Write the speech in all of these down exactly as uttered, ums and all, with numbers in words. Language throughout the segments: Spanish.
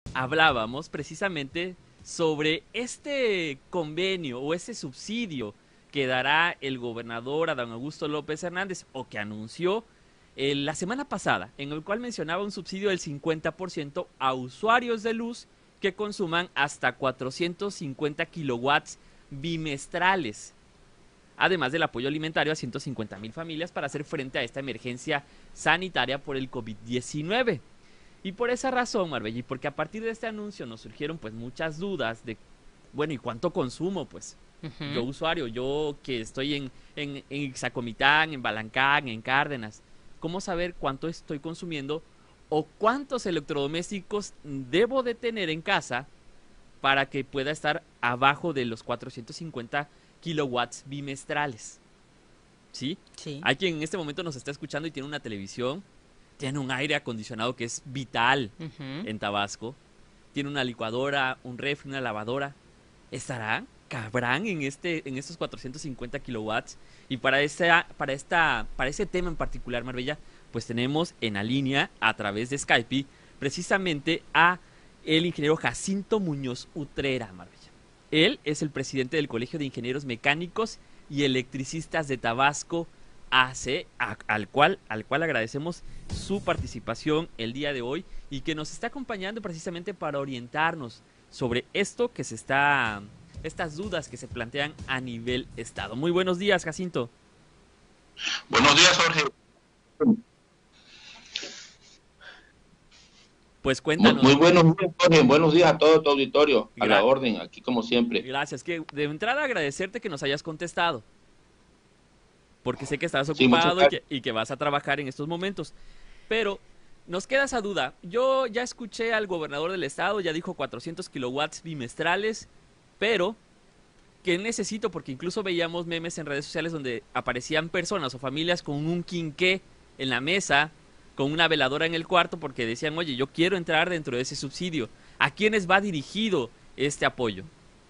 hablábamos precisamente sobre este convenio o ese subsidio que dará el gobernador Adán Augusto López Hernández o que anunció eh, la semana pasada, en el cual mencionaba un subsidio del cincuenta por ciento a usuarios de luz que consuman hasta cuatrocientos cincuenta kilowatts bimestrales, además del apoyo alimentario a ciento cincuenta mil familias para hacer frente a esta emergencia sanitaria por el COVID diecinueve. Y por esa razón, Marbella, y porque a partir de este anuncio nos surgieron pues muchas dudas de, bueno, ¿y cuánto consumo? Pues yo Ujú. usuario, yo que estoy en, en, en Ixacomitán, en Balancán, en Cárdenas, ¿cómo saber cuánto estoy consumiendo o cuántos electrodomésticos debo de tener en casa para que pueda estar abajo de los cuatrocientos cincuenta kilowatts bimestrales? ¿Sí? Sí. Hay quien en este momento nos está escuchando y tiene una televisión, tiene un aire acondicionado que es vital Ujú. en Tabasco, tiene una licuadora, un refri, una lavadora. ¿Estarán? ¿Cabrán en este en estos cuatrocientos cincuenta kilowatts? Y para esta, para esta para ese tema en particular, Marbella, pues tenemos en la línea a través de Skype precisamente a el ingeniero Jacinto Muñoz Utrera, Marbella. Él es el presidente del Colegio de Ingenieros Mecánicos y Electricistas de Tabasco A C, a- al cual al cual agradecemos su participación el día de hoy y que nos está acompañando precisamente para orientarnos sobre esto que se está, estas dudas que se plantean a nivel estado. Muy buenos días, Jacinto. Buenos días, Jorge. Pues Muy, muy cuéntanos. buenos días, Jorge. Buenos días a todo tu auditorio. A la Gra orden, aquí como siempre. Gracias. Que de entrada agradecerte que nos hayas contestado, porque sé que estás Sí, muchas ocupado y gracias. que, y que vas a trabajar en estos momentos. Pero nos queda esa duda. Yo ya escuché al gobernador del estado, ya dijo cuatrocientos kilowatts bimestrales, pero ¿qué necesito? Porque incluso veíamos memes en redes sociales donde aparecían personas o familias con un quinqué en la mesa, con una veladora en el cuarto, porque decían, oye, yo quiero entrar dentro de ese subsidio. ¿A quiénes va dirigido este apoyo?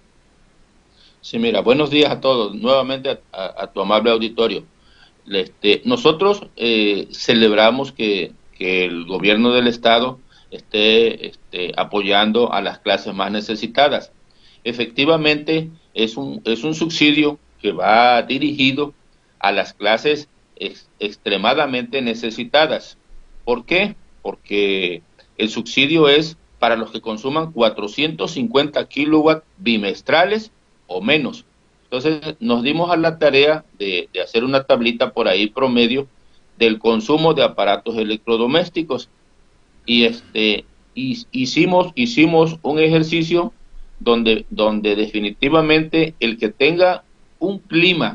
Sí, mira, buenos días a todos. Nuevamente a, a- a tu amable auditorio. Este, nosotros eh, celebramos que, que el gobierno del estado esté este, apoyando a las clases más necesitadas. Efectivamente, es un, es un subsidio que va dirigido a las clases ex- extremadamente necesitadas. ¿Por qué? Porque el subsidio es para los que consuman cuatrocientos cincuenta kilowatts bimestrales o menos. Entonces nos dimos a la tarea de, de hacer una tablita por ahí promedio del consumo de aparatos electrodomésticos y este y, hicimos hicimos un ejercicio donde donde definitivamente el que tenga un clima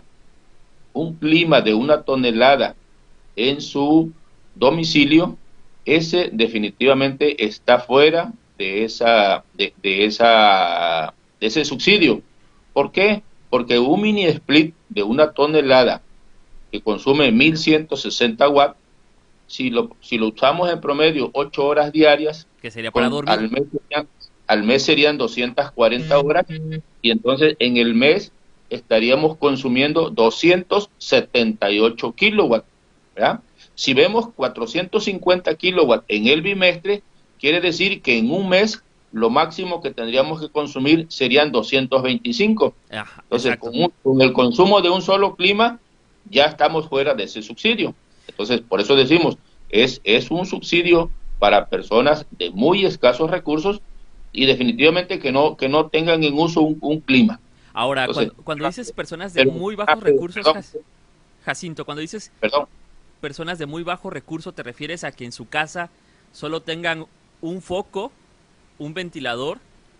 un clima de una tonelada en su domicilio, ese definitivamente está fuera de esa de, de esa de ese subsidio. ¿Por qué? Porque un mini split de una tonelada que consume mil ciento sesenta watts, si lo, si lo usamos en promedio ocho horas diarias, Que sería para con, dormir. al, mes serían, al mes serían doscientas cuarenta horas, y entonces en el mes estaríamos consumiendo doscientos setenta y ocho kilowatts, ¿verdad? Si vemos cuatrocientos cincuenta kilowatts en el bimestre, quiere decir que en un mes lo máximo que tendríamos que consumir serían doscientos veinticinco. Ajá, Entonces, con, exacto. un, con el consumo de un solo clima, ya estamos fuera de ese subsidio. Entonces, por eso decimos, es, es un subsidio para personas de muy escasos recursos y definitivamente que no, que no tengan en uso un, un clima. Ahora, Entonces, cuando, cuando dices personas de pero, muy ah, bajos pero, recursos, perdón, Jas- Jacinto, cuando dices perdón, personas de muy bajo recurso, ¿te refieres a que en su casa solo tengan un foco, un ventilador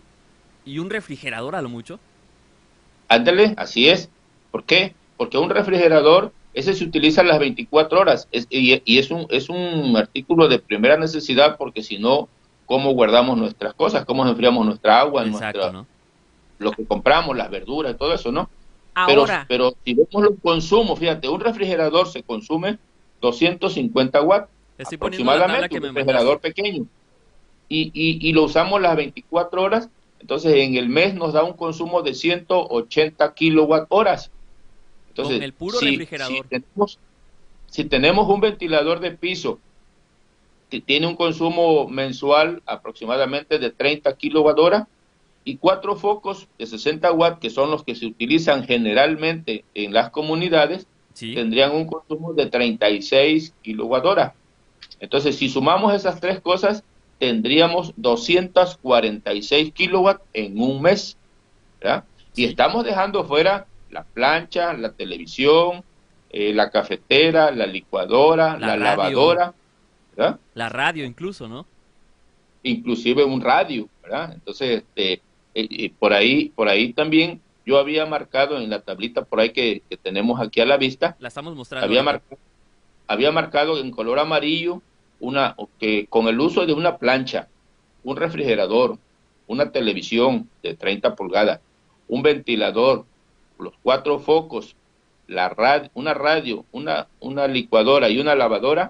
y un refrigerador a lo mucho? ándale, así es. ¿Por qué? Porque un refrigerador, ese se utiliza las veinticuatro horas es, y, y es, un, es un artículo de primera necesidad porque si no, ¿cómo guardamos nuestras cosas? ¿Cómo enfriamos nuestra agua, Exacto, nuestra, ¿no? lo que compramos, las verduras y todo eso, ¿no? Pero, Ahora, pero si vemos los consumos, fíjate, un refrigerador se consume doscientos cincuenta watts estoy poniendo la tabla aproximadamente, que un me mandaste. refrigerador pequeño, y, y, y lo usamos las veinticuatro horas, entonces en el mes nos da un consumo de ciento ochenta kilowatt horas. Con Entonces, el puro si, si, refrigerador. tenemos, si tenemos un ventilador de piso tiene un consumo mensual aproximadamente de treinta kilowatt hora, y cuatro focos de sesenta watts, que son los que se utilizan generalmente en las comunidades, Sí. tendrían un consumo de treinta y seis kilowatt hora. Entonces, si sumamos esas tres cosas, tendríamos doscientos cuarenta y seis kilowatts en un mes, ¿verdad? Y Sí. estamos dejando fuera la plancha, la televisión, eh, la cafetera, la licuadora, La la radio. lavadora, ¿verdad? La radio incluso, ¿no? Inclusive un radio, ¿verdad? Entonces, este, eh, eh, por ahí, por ahí también yo había marcado en la tablita por ahí que, que tenemos aquí a la vista, La estamos mostrando había ahorita. marcado, había marcado en color amarillo una que con el uso de una plancha, un refrigerador, una televisión de treinta pulgadas, un ventilador, los cuatro focos, la radio, una radio, una, una licuadora y una lavadora,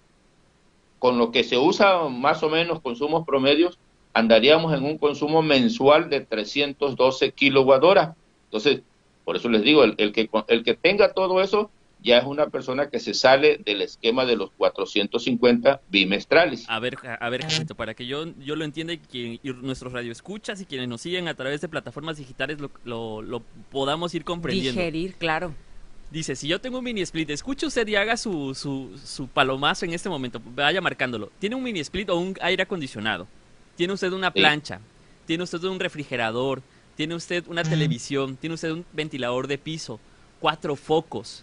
con lo que se usa más o menos consumos promedios, andaríamos en un consumo mensual de trescientos doce kilowatt hora. Entonces, por eso les digo, el, el, que, el que tenga todo eso ya es una persona que se sale del esquema de los cuatrocientos cincuenta bimestrales. A ver, a ver, Jacinto, para que yo, yo lo entienda y, que, y nuestros radioescuchas y quienes nos siguen a través de plataformas digitales lo, lo, lo podamos ir comprendiendo. Digerir, claro. Dice, si yo tengo un mini split, escuche usted y haga su, su, su palomazo en este momento, vaya marcándolo. Tiene un mini split o un aire acondicionado, tiene usted una Sí. plancha, tiene usted un refrigerador, tiene usted una televisión, tiene usted un ventilador de piso, cuatro focos,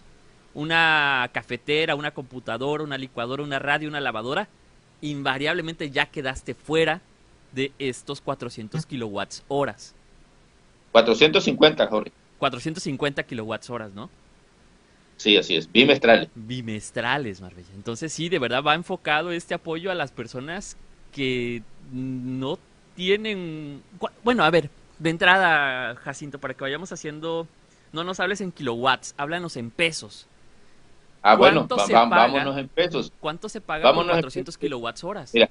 una cafetera, una computadora, una licuadora, una radio, una lavadora, invariablemente ya quedaste fuera de estos cuatrocientos kilowatts horas. cuatrocientos cincuenta, Jorge. cuatrocientos cincuenta kilowatts horas, ¿no? Sí, así es, bimestrales. Bimestrales, Marbella. Entonces sí, de verdad va enfocado este apoyo a las personas que no tienen... Bueno, a ver, de entrada, Jacinto, para que vayamos haciendo... No nos hables en kilowatts, háblanos en pesos. Ah, bueno, ¿Cuánto va, se va, paga? vámonos en pesos. ¿Cuánto se paga por Vámonos en cuatrocientos pesos. kilowatts horas? Mira,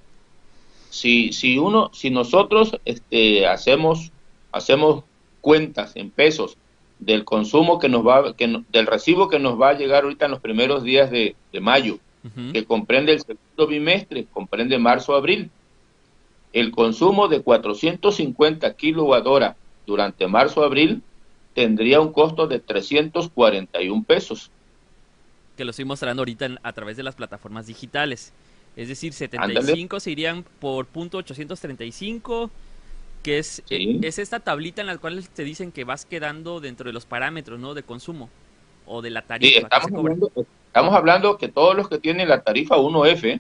si, si uno, si nosotros este, hacemos, hacemos cuentas en pesos del consumo que nos va, que no, del recibo que nos va a llegar ahorita en los primeros días de, de mayo, Uh-huh. que comprende el segundo bimestre, comprende marzo, abril, el consumo de cuatrocientos cincuenta kilowatt hora durante marzo, abril, tendría un costo de trescientos cuarenta y un pesos. Que lo estoy mostrando ahorita en, a través de las plataformas digitales. Es decir, setenta y Ándale. cinco se irían por punto ochocientos treinta y cinco, que es, Sí. eh, es esta tablita en la cual te dicen que vas quedando dentro de los parámetros, ¿no? De consumo o de la Sí, tarifa que estamos se cobra. hablando, estamos hablando que todos los que tienen la tarifa uno F,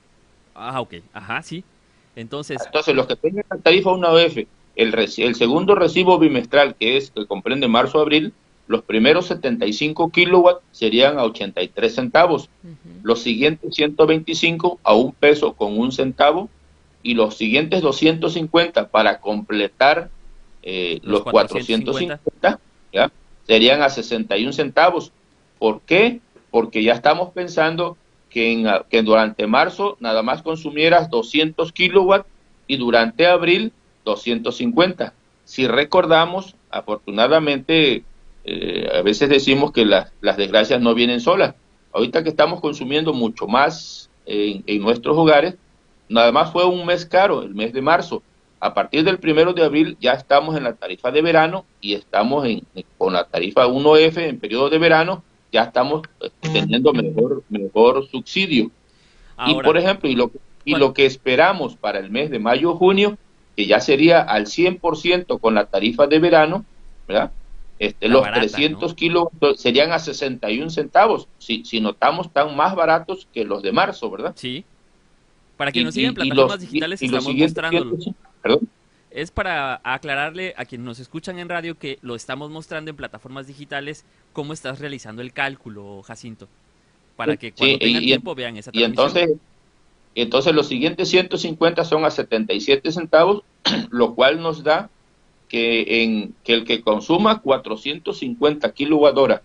Ah, ok. Ajá, sí. Entonces, entonces los que tienen la tarifa uno F, el, reci- el segundo recibo bimestral, que es que comprende marzo, abril, los primeros setenta y cinco kilowatts serían a ochenta y tres centavos, Ujú. los siguientes ciento veinticinco a un peso con un centavo, y los siguientes doscientos cincuenta para completar eh, Los los cuatrocientos cuatrocientos cincuenta, ¿ya? Serían a sesenta y un centavos. ¿Por qué? Porque ya estamos pensando que, en, que durante marzo nada más consumieras doscientos kilowatts y durante abril doscientos cincuenta. Si recordamos, afortunadamente, eh, a veces decimos que la, las desgracias no vienen solas. Ahorita que estamos consumiendo mucho más en, en nuestros hogares, nada más fue un mes caro, el mes de marzo. A partir del primero de abril ya estamos en la tarifa de verano y estamos en, con la tarifa uno F en periodo de verano, ya estamos teniendo mejor, mejor subsidio. ahora, Y por ejemplo, y lo, y ¿cuál? lo que esperamos para el mes de mayo-junio, que ya sería al cien por ciento con la tarifa de verano, ¿verdad? Este, La los barata, trescientos ¿no? kilos serían a sesenta y un centavos, si, si notamos, están más baratos que los de marzo, ¿verdad? Sí. Para Y, quienes nos siguen en y, y plataformas los, digitales, y, y los estamos siguientes mostrándolo. ciento- perdón. Es para aclararle a quienes nos escuchan en radio que lo estamos mostrando en plataformas digitales cómo estás realizando el cálculo, Jacinto. Para que cuando Sí, tengan y, tiempo vean esa y transmisión. entonces, entonces los siguientes ciento cincuenta son a setenta y siete centavos, lo cual nos da que, en, que el que consuma cuatrocientos cincuenta kilowatt hora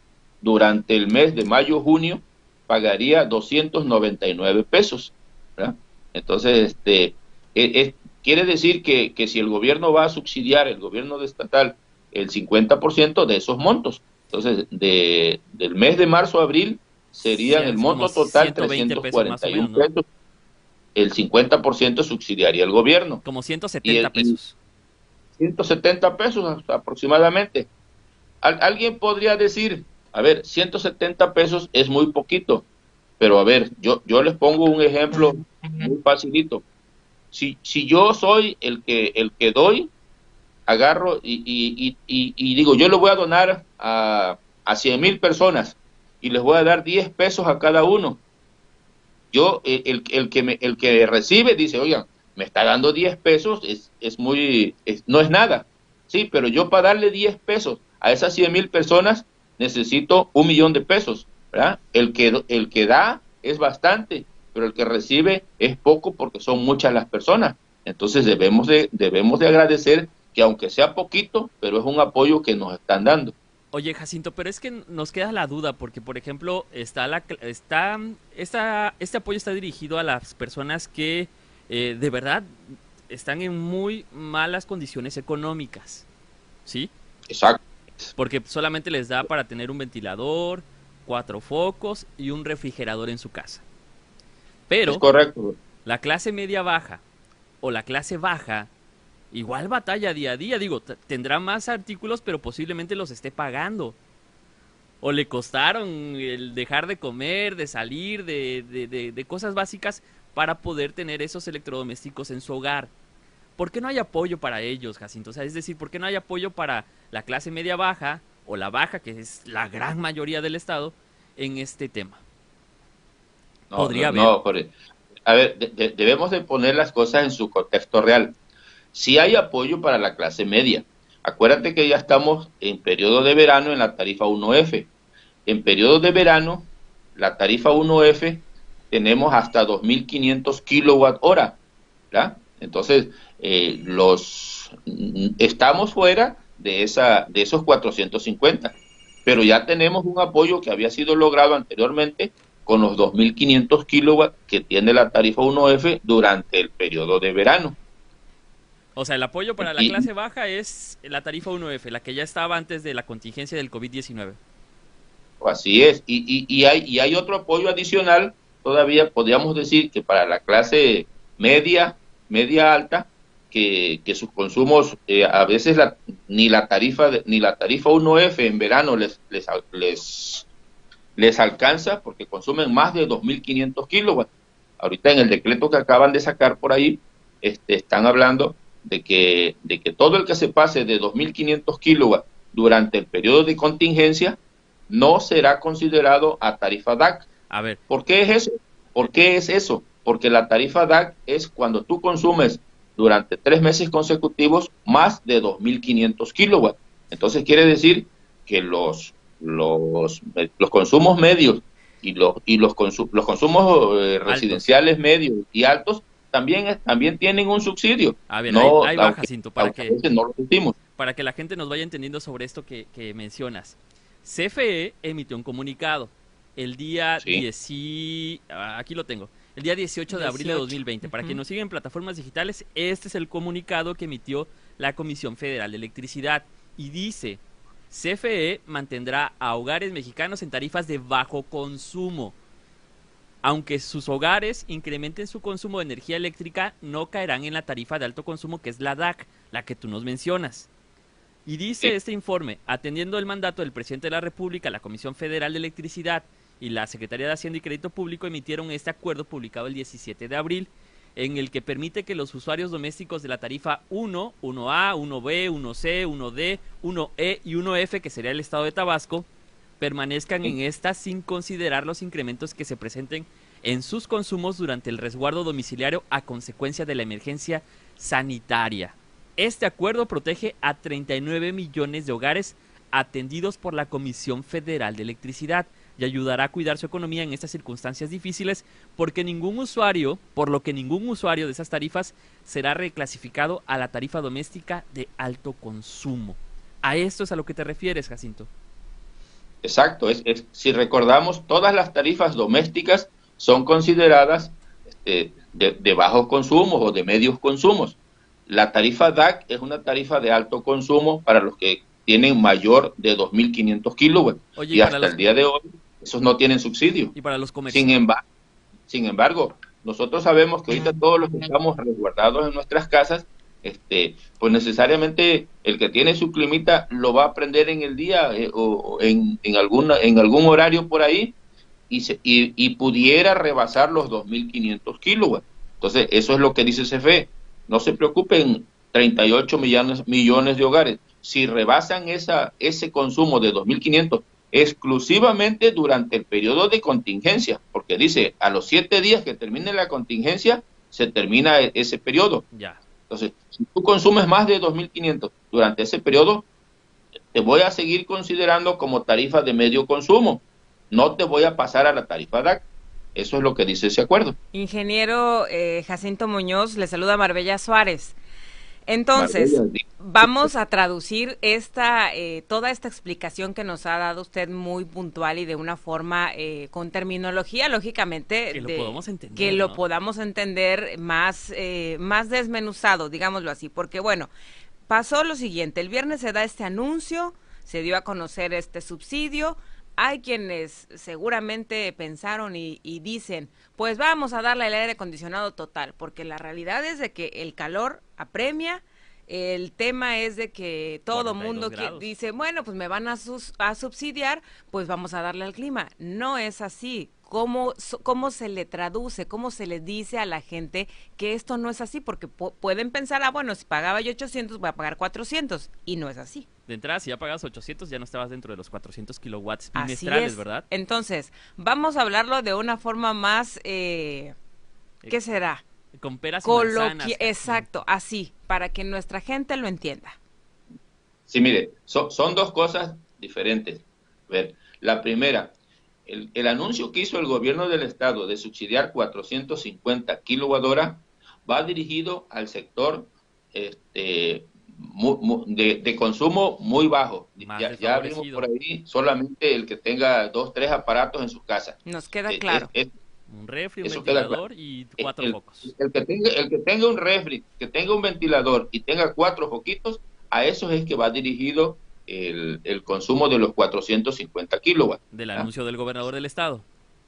durante el mes de mayo-junio pagaría doscientos noventa y nueve pesos, ¿verdad? Entonces, este, es, es, quiere decir que, que si el gobierno va a subsidiar, el gobierno estatal, el cincuenta por ciento de esos montos, entonces, de, del mes de marzo a abril serían Sí, el es como monto total ciento veinte trescientos pesos más o cuarenta y un menos, ¿no? pesos, el cincuenta por ciento subsidiaría el gobierno. Como ciento Y, setenta el- y pesos. ciento setenta pesos aproximadamente. Al- alguien podría decir, a ver, ciento setenta pesos es muy poquito, pero a ver, yo, yo les pongo un ejemplo muy facilito. Si, si yo soy el que, el que doy, agarro y, y, y, y- y digo, yo le voy a donar a, a cien mil personas y les voy a dar diez pesos a cada uno. Yo, eh, el, el, que me, el que recibe dice, oigan, me está dando diez pesos, es, es muy, es- no es nada. Sí, pero yo para darle diez pesos a esas cien mil personas necesito un millón de pesos, ¿verdad? El que, el que da es bastante, pero el que recibe es poco porque son muchas las personas. Entonces debemos de, debemos de agradecer que aunque sea poquito, pero es un apoyo que nos están dando. Oye, Jacinto, pero es que nos queda la duda, porque por ejemplo, está la cl- está esta, este apoyo está dirigido a las personas que eh, de verdad están en muy malas condiciones económicas, ¿sí? Exacto. Porque solamente les da para tener un ventilador, cuatro focos y un refrigerador en su casa. Es Pero correcto. la clase media baja o la clase baja igual batalla día a día. Digo, t- tendrá más artículos, pero posiblemente los esté pagando. O le costaron el dejar de comer, de salir, de, de, de, de cosas básicas para poder tener esos electrodomésticos en su hogar. ¿Por qué no hay apoyo para ellos, Jacinto? O sea, es decir, ¿por qué no hay apoyo para la clase media baja o la baja, que es la gran mayoría del Estado, en este tema? No, no, ¿Podría haber? no, Jorge. A ver, de- de- debemos de poner las cosas en su contexto real. Sí hay apoyo para la clase media. Acuérdate que ya estamos en periodo de verano en la tarifa uno F. En periodo de verano, la tarifa uno F, tenemos hasta dos mil quinientos kilowatt hora, ¿verdad? Entonces, eh, los mm, estamos fuera de esa de esos cuatrocientos cincuenta, pero ya tenemos un apoyo que había sido logrado anteriormente con los dos mil quinientos kilowatts que tiene la tarifa uno F durante el periodo de verano. O sea, el apoyo para la Y clase baja es la tarifa uno F, la que ya estaba antes de la contingencia del COVID diecinueve. así es. Y, y, y, hay, y hay otro apoyo adicional, todavía podríamos decir que para la clase media, media alta, que, que sus consumos eh, a veces la, ni la tarifa de, ni la tarifa uno F en verano les, les, les, les alcanza porque consumen más de dos mil quinientos kilowatts. Ahorita en el decreto que acaban de sacar por ahí, este, están hablando de que, de que todo el que se pase de dos mil quinientos kilowatts durante el periodo de contingencia no será considerado a tarifa D A C. A ver, ¿Por qué es eso? ¿Por qué es eso? Porque la tarifa D A C es cuando tú consumes durante tres meses consecutivos más de dos mil quinientos kilowatts. Entonces quiere decir que los, los, los consumos medios y los, y los, consu los consumos eh, altos. residenciales medios y altos también, también tienen un subsidio. A ver, ahí, No, ahí va, aunque, Jacinto, para aunque a que, veces no lo sentimos. para que la gente nos vaya entendiendo sobre esto que, que mencionas. C F E emitió un comunicado el día Sí, diez, aquí lo tengo, el día dieciocho de abril de dieciocho. dos mil veinte. Para Ujú. quien nos sigue en plataformas digitales, este es el comunicado que emitió la Comisión Federal de Electricidad y dice, C F E mantendrá a hogares mexicanos en tarifas de bajo consumo. Aunque sus hogares incrementen su consumo de energía eléctrica, no caerán en la tarifa de alto consumo que es la D A C, la que tú nos mencionas. Y dice sí. este informe, atendiendo el mandato del presidente de la República, la Comisión Federal de Electricidad y la Secretaría de Hacienda y Crédito Público emitieron este acuerdo publicado el diecisiete de abril, en el que permite que los usuarios domésticos de la tarifa uno, uno A, uno B, uno C, uno D, uno E y uno F, que sería el estado de Tabasco, permanezcan en esta sin considerar los incrementos que se presenten en sus consumos durante el resguardo domiciliario a consecuencia de la emergencia sanitaria. Este acuerdo protege a treinta y nueve millones de hogares atendidos por la Comisión Federal de Electricidad y ayudará a cuidar su economía en estas circunstancias difíciles porque ningún usuario, por lo que ningún usuario de esas tarifas será reclasificado a la tarifa doméstica de alto consumo. A esto es a lo que te refieres, Jacinto. Exacto, es, es, si recordamos, todas las tarifas domésticas son consideradas este, de, de bajos consumos o de medios consumos. La tarifa D A C es una tarifa de alto consumo para los que tienen mayor de dos mil quinientos kilowatts. Oye, Y y para hasta los, el día de hoy, esos no tienen subsidio. y para los Sin comercios. embargo, sin embargo, nosotros sabemos que ahorita todos los que estamos resguardados en nuestras casas, este, pues necesariamente el que tiene su climita lo va a prender en el día eh, o en, en, alguna, en algún horario por ahí y, se, y, y pudiera rebasar los dos mil quinientos kilowatts. Entonces, eso es lo que dice C F E. No se preocupen, treinta y ocho millones, millones de hogares. Si rebasan esa, ese consumo de dos mil quinientos exclusivamente durante el periodo de contingencia, porque dice, a los siete días que termine la contingencia, se termina ese periodo. Ya. Entonces, si tú consumes más de dos mil quinientos durante ese periodo, te voy a seguir considerando como tarifa de medio consumo. No te voy a pasar a la tarifa D A C. Eso es lo que dice ese acuerdo. Ingeniero eh, Jacinto Muñoz, le saluda Marbella Suárez. Entonces, Marbella, vamos a traducir esta eh, toda esta explicación que nos ha dado usted muy puntual y de una forma eh, con terminología, lógicamente, que lo de, podamos entender, que ¿no? lo podamos entender más, eh, más desmenuzado, digámoslo así, porque bueno, pasó lo siguiente, el viernes se da este anuncio, se dio a conocer este subsidio. Hay quienes seguramente pensaron y, y dicen, pues vamos a darle el aire acondicionado total, porque la realidad es de que el calor apremia, el tema es de que todo mundo que dice, bueno, pues me van a, sus, a subsidiar, pues vamos a darle al clima. No es así. ¿Cómo, ¿Cómo se le traduce, cómo se le dice a la gente que esto no es así? Porque pueden pensar, ah, bueno, si pagaba yo ochocientos, voy a pagar cuatrocientos, y no es así. De entrada, si ya pagas ochocientos, ya no estabas dentro de los cuatrocientos kilowatts Así bimestrales, es. ¿verdad? Entonces, vamos a hablarlo de una forma más, eh, ¿qué será? Con peras y Coloqui manzanas. Exacto, así, para que nuestra gente lo entienda. Sí, mire, so, son dos cosas diferentes. A ver, la primera, el, el anuncio que hizo el gobierno del estado de subsidiar cuatrocientos cincuenta kilowatt hora va dirigido al sector este, mu, mu, de, de consumo muy bajo. Ya, ya vimos por ahí solamente el que tenga dos, tres aparatos en sus casas. Nos queda claro. Es, es, un refri, un Eso ventilador y cuatro el, focos. El que, tenga, el que tenga un refri, que tenga un ventilador y tenga cuatro foquitos, a esos es que va dirigido el, el consumo de los cuatrocientos cincuenta kilowatts. Del ¿ah? anuncio del gobernador del estado.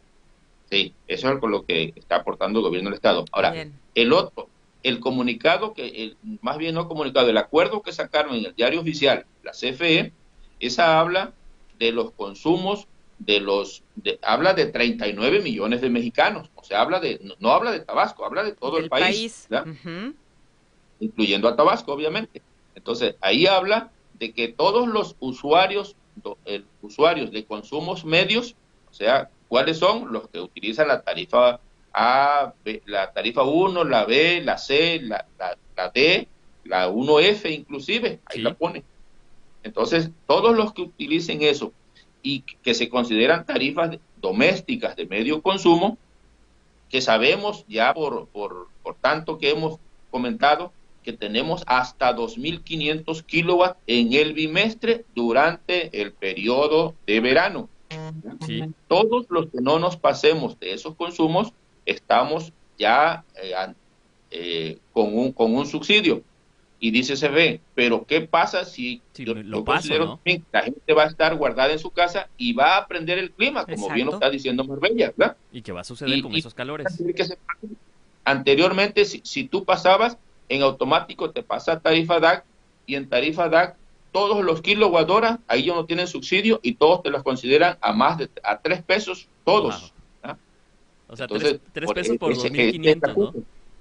Sí, eso es con lo que está aportando el gobierno del estado. Ahora, bien. el otro, el comunicado, que el, más bien no comunicado, el acuerdo que sacaron en el diario oficial, la C F E, esa habla de los consumos de los, de, habla de treinta y nueve millones de mexicanos, o sea, habla de, no, no habla de Tabasco, habla de todo Del el país, país. Uh-huh. Incluyendo a Tabasco, obviamente. Entonces, ahí habla de que todos los usuarios, eh, usuarios de consumos medios, o sea, ¿cuáles son? Los que utilizan la tarifa A, B, la tarifa uno, la B, la C, la, la, la D, la uno F inclusive, ahí sí. La pone. Entonces, todos los que utilicen eso y que se consideran tarifas domésticas de medio consumo, que sabemos ya por, por, por tanto que hemos comentado, que tenemos hasta dos mil quinientos kilowatts en el bimestre durante el periodo de verano. Sí. Todos los que no nos pasemos de esos consumos, estamos ya eh, eh, con, un, con un subsidio. Y dice C F E, pero ¿qué pasa si sí, yo, lo yo paso, considero ¿no? que la gente va a estar guardada en su casa y va a aprender el clima, como Exacto. bien lo está diciendo Marbella, ¿verdad? ¿Y qué va a suceder y, con y, esos calores? Que se, anteriormente, si, si tú pasabas, en automático te pasa tarifa D A C, y en tarifa D A C todos los kilowatt hora, ahí ya no tienen subsidio y todos te los consideran a más de a tres pesos, todos. Wow. O sea, Entonces, tres, tres pesos por, por dos mil quinientos, ¿no?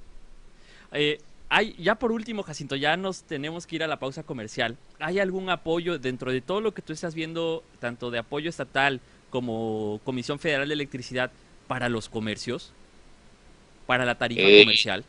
Eh, Hay, ya por último, Jacinto, ya nos tenemos que ir a la pausa comercial. ¿Hay algún apoyo dentro de todo lo que tú estás viendo, tanto de apoyo estatal como Comisión Federal de Electricidad, para los comercios? ¿Para la tarifa eh, comercial?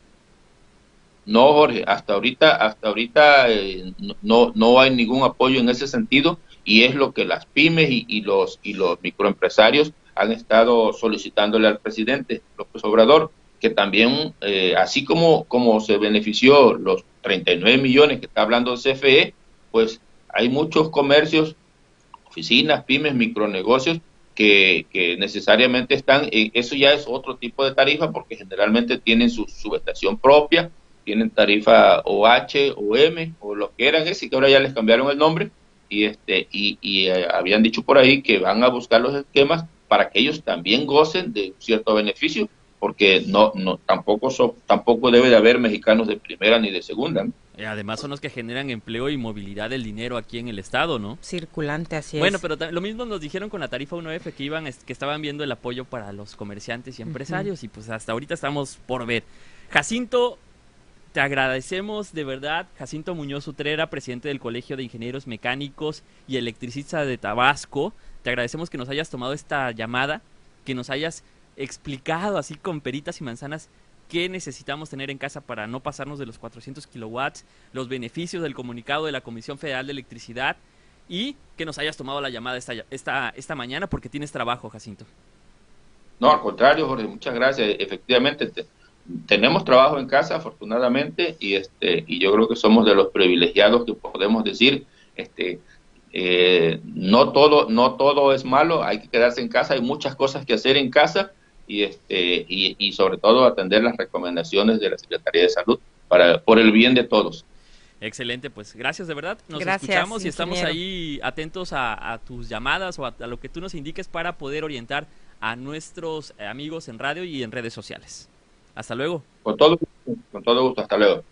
No, Jorge, hasta ahorita, hasta ahorita eh, no, no hay ningún apoyo en ese sentido, y es lo que las pymes y, y, los, y los microempresarios han estado solicitándole al presidente López Obrador, que también, eh, así como, como se benefició los treinta y nueve millones que está hablando el C F E, pues hay muchos comercios, oficinas, pymes, micronegocios, que, que necesariamente están, eh, eso ya es otro tipo de tarifa, porque generalmente tienen su subestación propia, tienen tarifa O H o M, o lo que eran ese, que ahora ya les cambiaron el nombre, y, este, y, y eh, habían dicho por ahí que van a buscar los esquemas para que ellos también gocen de cierto beneficio. porque no, no tampoco so, tampoco debe de haber mexicanos de primera ni de segunda, ¿no? Y además son los que generan empleo y movilidad del dinero aquí en el estado, ¿no? Circulante, así es. Bueno, pero lo mismo nos dijeron con la tarifa uno F, que iban, que estaban viendo el apoyo para los comerciantes y empresarios, uh-huh. y pues hasta ahorita estamos por ver. Jacinto, te agradecemos de verdad, Jacinto Muñoz Utrera, presidente del Colegio de Ingenieros Mecánicos y Electricistas de Tabasco. Te agradecemos que nos hayas tomado esta llamada, que nos hayas explicado así con peritas y manzanas qué necesitamos tener en casa para no pasarnos de los cuatrocientos kilowatts, los beneficios del comunicado de la Comisión Federal de Electricidad, y que nos hayas tomado la llamada esta, esta, esta mañana porque tienes trabajo, Jacinto. No, al contrario, Jorge, muchas gracias. Efectivamente, te, tenemos trabajo en casa, afortunadamente, y este y yo creo que somos de los privilegiados que podemos decir, este eh, no todo no todo es malo, hay que quedarse en casa, hay muchas cosas que hacer en casa, y este y, y sobre todo atender las recomendaciones de la Secretaría de Salud para por el bien de todos. Excelente, pues gracias de verdad, nos gracias, escuchamos y ingeniero. Estamos ahí atentos a, a tus llamadas o a, a lo que tú nos indiques para poder orientar a nuestros amigos en radio y en redes sociales. Hasta luego. Con todo, con todo gusto, hasta luego.